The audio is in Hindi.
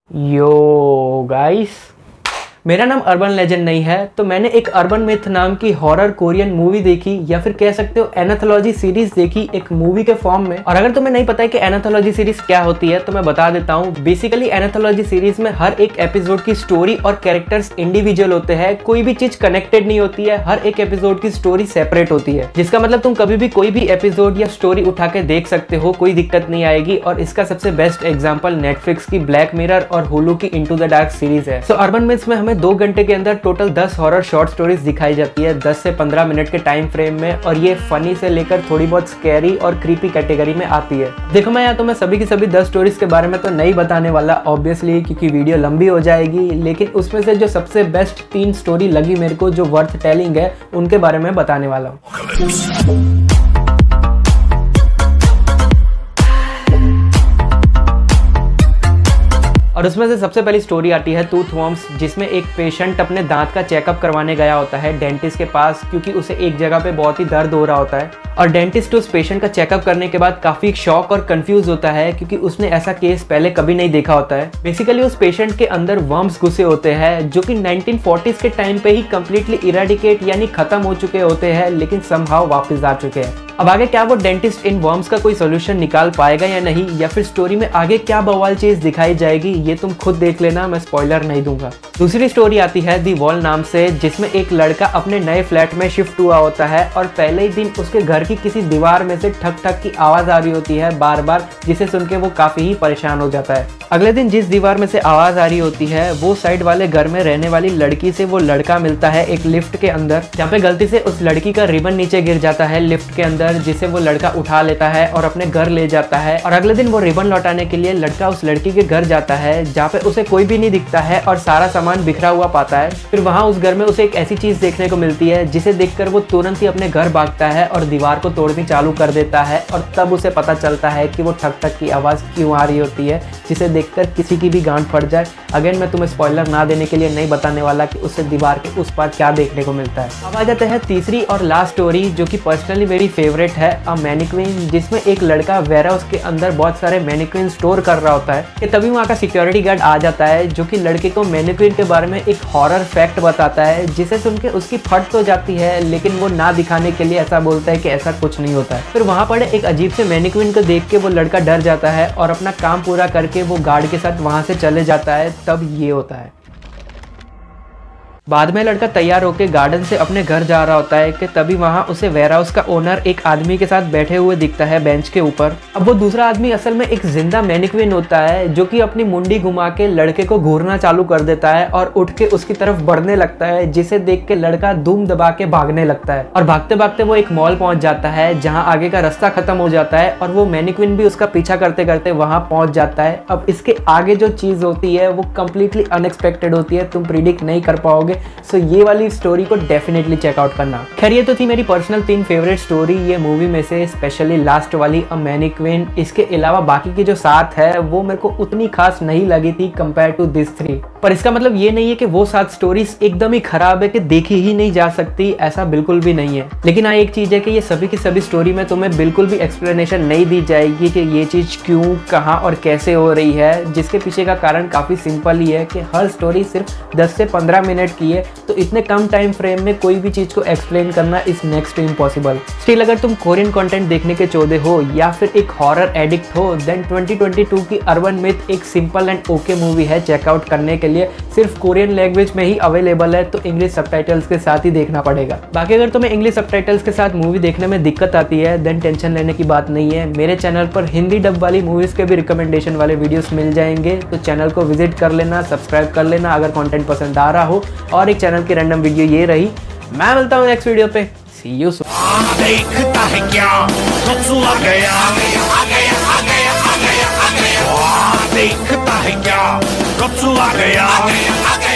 यो गाइस, मेरा नाम अर्बन लेजेंड नहीं है, तो मैंने एक अर्बन मिथ नाम की हॉरर कोरियन मूवी देखी, या फिर कह सकते हो एनाथोलॉजी सीरीज देखी एक मूवी के फॉर्म में। और अगर तुम्हें नहीं पता है कि एनाथोलॉजी सीरीज क्या होती है तो मैं बता देता हूँ। बेसिकली एनाथोलॉजी सीरीज में हर एक एपिसोड की स्टोरी और कैरेक्टर्स इंडिविजुअल होते हैं, कोई भी चीज कनेक्टेड नहीं होती है, हर एक एपिसोड की स्टोरी सेपरेट होती है, जिसका मतलब तुम कभी भी कोई भी एपिसोड या स्टोरी उठा के देख सकते हो, कोई दिक्कत नहीं आएगी। और इसका सबसे बेस्ट एग्जाम्पल नेटफ्लिक्स की ब्लैक मिरर और हुलू की इनटू द डार्क सीरीज है। सो अर्बन मिथ्स में हमें 2 घंटे के अंदर टोटल 10 हॉरर शॉर्ट स्टोरीज दिखाई जाती है, 10 से 15 मिनट के टाइम फ्रेम में, और ये फनी से लेकर थोड़ी बहुत स्कैरी और क्रीपी कैटेगरी में आती है। देखो मैं यहाँ तो मैं सभी की सभी 10 स्टोरीज के बारे में तो नहीं बताने वाला ऑब्वियसली, क्योंकि वीडियो लंबी हो जाएगी, लेकिन उसमें से जो सबसे बेस्ट 3 स्टोरी लगी मेरे को जो वर्थ टेलिंग है उनके बारे में बताने वाला हूँ। और उसमें से सबसे पहली स्टोरी आती है टूथ वॉर्म्स, जिसमें एक पेशेंट अपने दांत का चेकअप करवाने गया होता है डेंटिस्ट के पास, क्योंकि उसे एक जगह पे बहुत ही दर्द हो रहा होता है। और डेंटिस्ट उस पेशेंट का चेकअप करने के बाद काफी शॉक और कंफ्यूज होता है, क्योंकि उसने ऐसा केस पहले कभी नहीं देखा होता है। बेसिकली उस पेशेंट के अंदर वर्म्स घुसे होते हैं, जो कि 1940s के टाइम पे ही कंप्लीटली इरेडिकेट यानी खत्म हो चुके होते हैं, लेकिन समहाउ वापस आ चुके हैं। अब आगे क्या वो डेंटिस्ट इन वर्म्स का कोई सोल्यूशन निकाल पाएगा या नहीं, या फिर स्टोरी में आगे क्या बवाल चीज दिखाई जाएगी, ये तुम खुद देख लेना, मैं स्पॉइलर नहीं दूंगा। दूसरी स्टोरी आती है दी वॉल नाम से, जिसमें एक लड़का अपने नए फ्लैट में शिफ्ट हुआ होता है, और पहले ही दिन उसके घर की किसी दीवार में से ठक ठक की आवाज आ रही होती है बार बार, जिसे सुन के वो काफी ही परेशान हो जाता है। अगले दिन जिस दीवार में से आवाज आ रही होती है वो साइड वाले घर में रहने वाली लड़की से वो लड़का मिलता है एक लिफ्ट के अंदर, जहाँ पे गलती से उस लड़की का रिबन नीचे गिर जाता है लिफ्ट के अंदर, जिसे वो लड़का उठा लेता है और अपने घर ले जाता है। और अगले दिन वो रिबन लौटाने के लिए लड़का उस लड़की के घर जाता है, जहाँ पे उसे कोई भी नहीं दिखता है और सारा सामान बिखरा हुआ पाता है। फिर वहाँ उस घर में उसे एक ऐसी चीज देखने को मिलती है, जिसे देखकर वो तुरंत ही अपने घर भागता है और दीवार को तोड़नी चालू कर देता है। और तब उसे पता चलता है कि वो ठक ठक की आवाज क्यों आ रही होती है, जिसे देखकर किसी की भी गांड फट जाए। अगेन मैं तुम्हें स्पॉइलर ना देने के लिए नहीं बताने वाला कि उससे दीवार के उस पार क्या देखने को मिलता है। अब आ जाते हैं तीसरी और लास्ट स्टोरी, जो कि पर्सनली मेरी फेवरेट है, अ मैनिक्विन, जिसमें एक लड़का वेयरहाउस के अंदर बहुत सारे मैनिक्विन स्टोर कर रहा होता है कि तभी वहाँ का सिक्योरिटी गार्ड आ जाता है, जो कि लड़के को मैनिक्विन के बारे में एक हॉरर फैक्ट बताता है, जिसे सुन के उसकी फट तो जाती है, लेकिन वो ना दिखाने के लिए ऐसा बोलता है कि ऐसा कुछ नहीं होता है। फिर वहाँ पड़े एक अजीब से मैनिक्विन को देख के वो लड़का डर जाता है और अपना काम पूरा करके वो गार्ड के साथ वहाँ से चले जाता है। तब ये होता है, बाद में लड़का तैयार होकर गार्डन से अपने घर जा रहा होता है कि तभी वहाँ उसे वेयरहाउस का ओनर एक आदमी के साथ बैठे हुए दिखता है बेंच के ऊपर। अब वो दूसरा आदमी असल में एक जिंदा मैनिक्विन होता है, जो कि अपनी मुंडी घुमा के लड़के को घूरना चालू कर देता है और उठ के उसकी तरफ बढ़ने लगता है, जिसे देख के लड़का धूम दबा के भागने लगता है। और भागते भागते वो एक मॉल पहुंच जाता है, जहाँ आगे का रास्ता खत्म हो जाता है और वो मैनिक्विन भी उसका पीछा करते करते वहां पहुंच जाता है। अब इसके आगे जो चीज होती है वो कंप्लीटली अनएक्सपेक्टेड होती है, तुम प्रिडिक्ट नहीं कर पाओगे। सो ये वाली स्टोरी को डेफिनेटली चेकआउट करना। खैर ये तो थी मेरी पर्सनल 3 फेवरेट स्टोरी ये मूवी में से, स्पेशली लास्ट वाली अ मैनिक्विन। इसके अलावा बाकी की जो 7 है वो मेरे को उतनी खास नहीं लगी थी कंपेयर टू दिस 3। पर इसका मतलब ये नहीं है कि वो 7 स्टोरीज एकदम ही खराब है कि देखी ही नहीं जा सकती, ऐसा बिल्कुल भी नहीं है। लेकिन हाँ एक चीज है कि ये सभी की सभी स्टोरी में तुम्हें बिल्कुल भी एक्सप्लेनेशन नहीं दी जाएगी कि ये चीज क्यों, कहाँ और कैसे हो रही है, जिसके पीछे का कारण काफी सिंपल ही है कि हर स्टोरी सिर्फ 10 से 15 मिनट की है, तो इतने कम टाइम फ्रेम में कोई भी चीज को एक्सप्लेन करना is next to impossible. Still अगर तुम कोरियन कंटेंट देखने के चौधे हो या फिर एक हॉरर एडिक्ट हो, देन 2022 की अर्बन मिथ एक सिंपल एंड ओके मूवी है चेकआउट करने के लिए। सिर्फ कोरियन लैंग्वेज में ही अवेलेबल है, तो इंग्लिश सबटाइटल्स के साथ ही देखना पड़ेगा। बाकी अगर तुम्हें इंग्लिश सबटाइटल्स के साथ मूवी देखने में दिक्कत आती है, देन टेंशन लेने की बात नहीं है। मेरे चैनल पर हिंदी डब वाली मूवीज के भी रिकमेंडेशन वाले वीडियोस मिल जाएंगे, तो चैनल को विजिट कर लेना, सब्सक्राइब कर लेना अगर कंटेंट पसंद आ रहा हो। और एक चैनल की रैंडम वीडियो ये रही, मैं मिलता हूँ नेक्स्ट वीडियो पे। See you soon. देखता है क्या कब्जू आ गया, आ गया, आ गया, आ गया, आ गया, आ गया। देखता है क्या कब्जू आ गया, आ गया, आ गया।